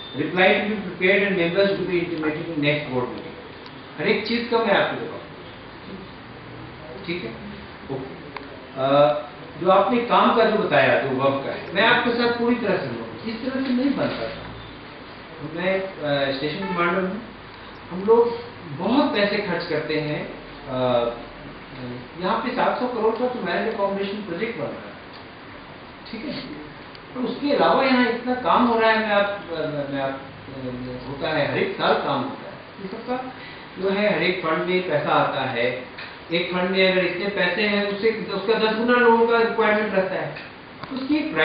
Reply to be prepared and members to be intimated in next board meeting. हर एक चीज का मैं आपको बताऊँ, ठीक है? ओके। जो आपने काम का जो बताया, जो वर्क का है, मैं आपके साथ पूरी तरह से इस तरह से नहीं बनता था। मैं स्टेशन कमांडर हूँ, हम लोग बहुत पैसे खर्च करते हैं। यहाँ पे 700 करोड़ का तो मैरिज अकोमोडेशन प्रोजेक्ट बन रहा है, ठीक है? तो उसके अलावा यहाँ इतना काम हो रहा है, होता है, हर एक साल काम होता है। ये सबका जो है हर एक फंड में पैसा आता है। एक फंड में अगर इतने पैसे हैं, उससे उसका 10 गुना लोगों का रिक्वायरमेंट रहता है। उसकी